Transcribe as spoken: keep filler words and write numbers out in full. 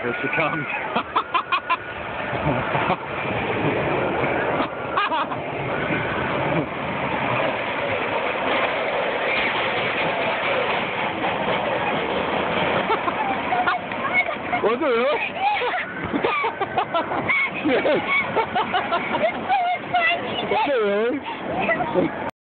here she comes. Was it really? Yeah. It's so funny. Was it really?